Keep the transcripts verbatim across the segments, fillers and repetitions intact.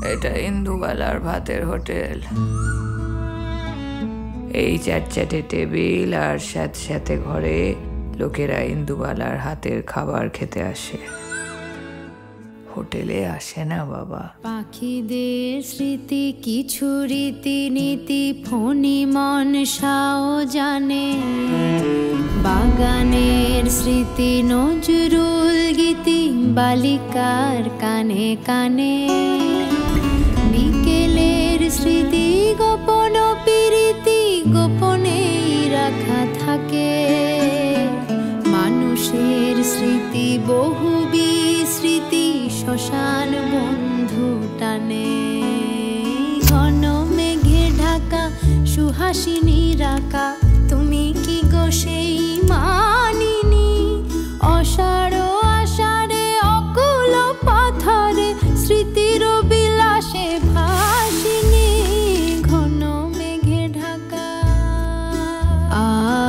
এটা ইন্দুবালার ভাতের হোটেল। এই চ্যাটচ্যাটে টেবিল আর স্যাঁত স্যাঁতে ঘরে লোকেরা ইন্দুবালার হাতের খাবার খেতে আসে, হোটেলে আসে না বাবা। পাখিদের স্মৃতি কিছু রীতি নীতি ফণি মনসাও জানে, বাগানের স্মৃতি নজরুল গীতি বালিকার কানে কানে, বিকেলের স্মৃতি গোপন প্রীতি গোপনেই রাখা থাকে, মানুষের স্মৃতি বহু বিস্মৃতি শ্মশান বন্ধু টানে। ঘন মেঘে ঢাকা সুহাসিনী রাকা, তুমি কি গো সেই মানিনী? অসাড় আষাঢ়ে অকুল পাথরে স্মৃতির বিলাসে ভাসিনী, ঘন মেঘে ঢাকা। আ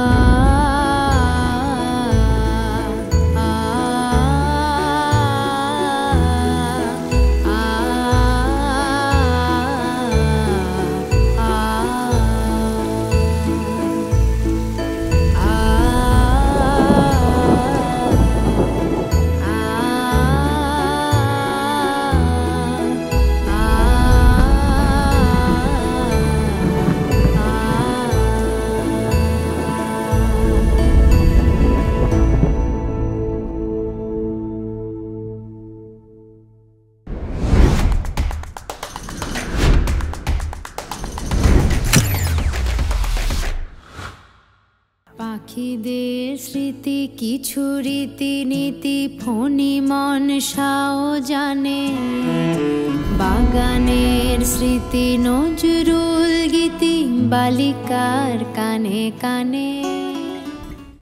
পাখিদের স্মৃতি কিছু রীতি নীতি ফণি মনসাও জানে, বাগানের স্মৃতি নজরুল গীতি বালিকার কানে কানে।